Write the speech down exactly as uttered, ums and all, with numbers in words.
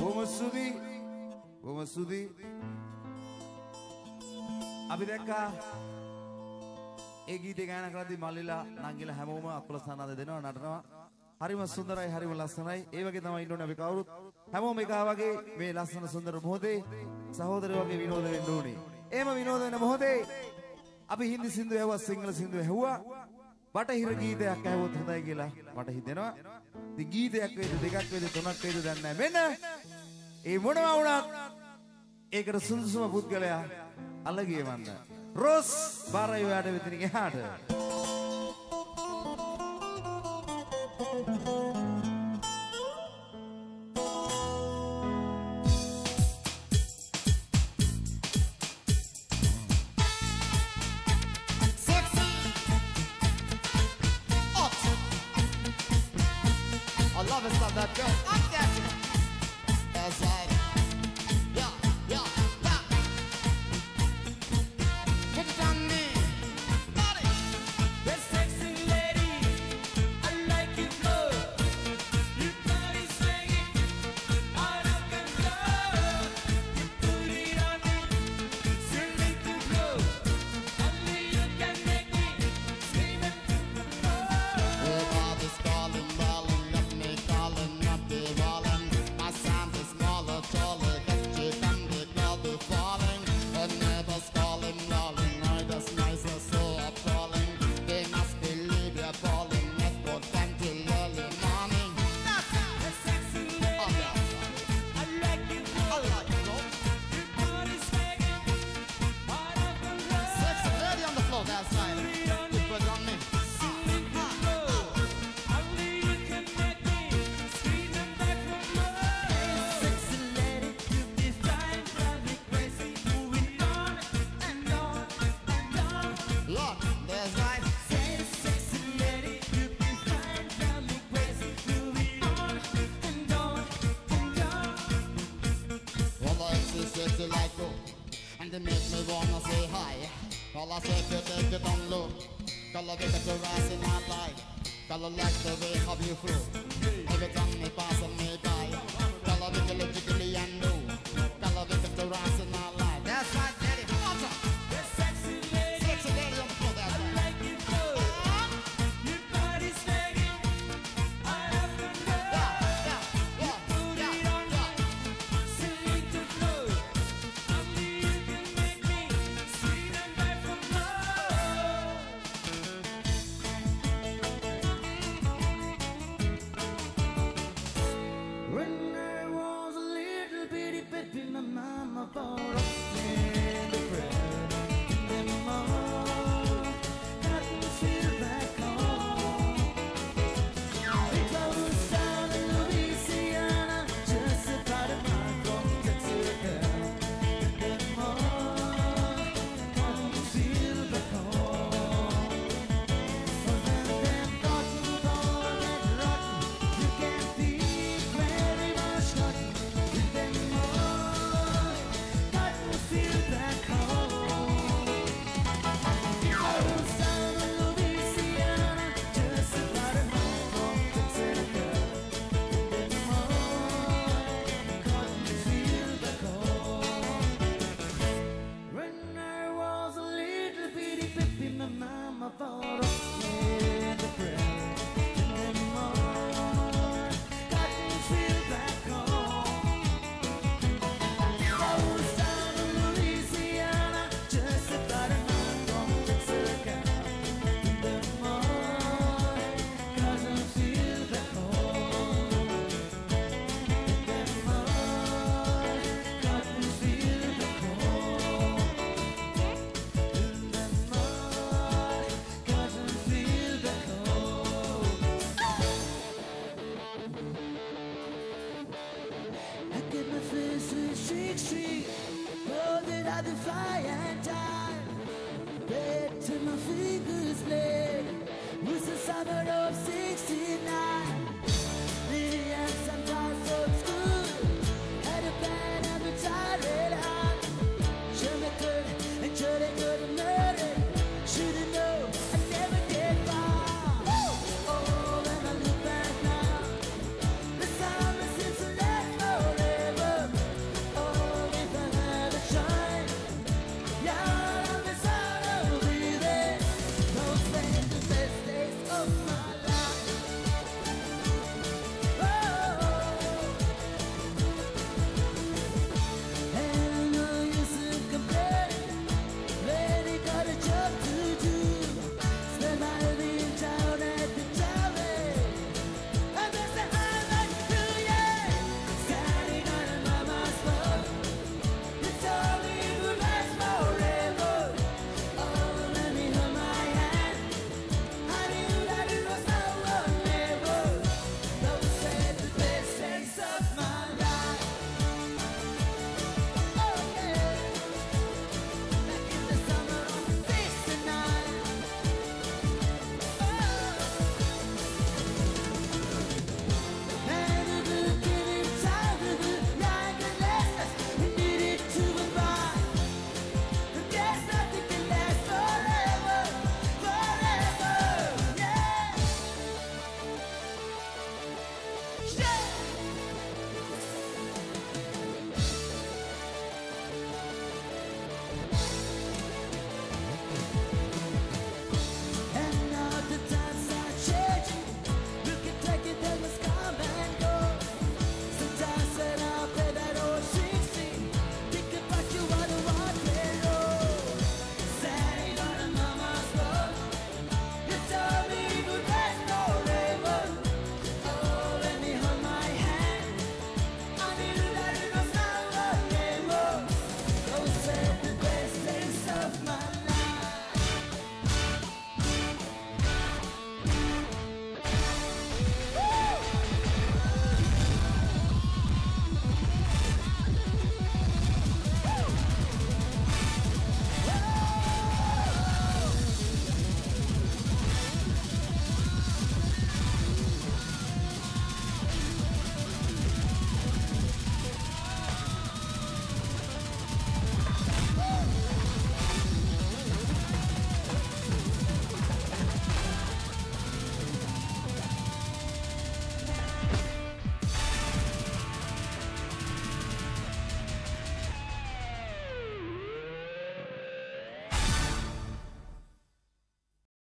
Bomasudi, Bomasudi. Abi dekka ඒ ගීතේ ගායනා කරද්දී මල්ලිලා නංගිලා හැමෝම අත්පොල සනාද දෙනවා නටනවා. හරිම සුන්දරයි හරිම ලස්සනයි. ඒ වගේ තමයි ඉන්න ඕනේ අපි කවුරුත්. හැමෝම එක වගේ මේ ලස්සන සුන්දර මොහොතේ සහෝදරයෝ වගේ විනෝද වෙන්න ඕනේ. එහෙම විනෝද වෙන මොහොතේ අපි හින්දි සින්දු ඇහුවා සිංහල සින්දු ඇහුවා. බටහිර ගීතයක් ඇහුවොත් හොඳයි කියලා මට හිතෙනවා. ඉතින් ගීතයක් වේද දෙකක් වේද තුනක් වේද දන්නේ නැහැ. මෙන්න ඒ මොනවා වුණත් ඒකට සුදුසුම පුද්ගලයා අල්ලගියේ මන්න. Ros Barayu ada betini ada. Sexy, hot. I love it, love that girl. I'm dancing. That's right. Yeah, yeah, yeah. Hit it on me. Body. That sexy lady, I like it flow. Your body swinging out of control. You put it on me, send me to glow. Only you can make me scream and oh. Everybody's calling, calling, up me calling, up the walling. My sound is smaller, taller, that chick and the cloud be falling. And never calling, rolling, I just nice and so appalling. They must believe you're falling, network until early morning. That sexy Oh, lady, yeah, I like it flow. I like it, bro. Your body swinging out of control. Sexy lady on the floor, that's right. You put it on me. Look, there's right. Well, I see sexy like you, and they make me wanna say hi. All I say to take it on low. Color look at your eyes in my light. Color like the way how you flow. Every time they pass me by. Color look at logically and know. Color look at your eyes in my light. That's right, daddy. Come on, top. Sexy lady on the floor, that's right. Yeah, yeah, yeah, yeah, yeah. When I was a little bitty baby, my mama bought me the bread and the mom got me feel back home. We closed down in Louisiana, just about a mile from Texarkana. And the mom got me feel back home. But then them cotton ball and rotten, you can't beat very much cotton. And them mom got me feel back home. Closed down in Louisiana, just about a mile from Texarkana. And them mom got me feel back home. When I was a little bitty baby, my mama bought us the bread and then more got me feel back home. I was down in Louisiana, just about a mile from Texarkana. And then more got me feel back home. And then more got me feel back home. And then more got me feel back home. I get my face with shake, shake. Oh, that I defy and die. Bed to my fingers bled. Was the summer of sixty-nine.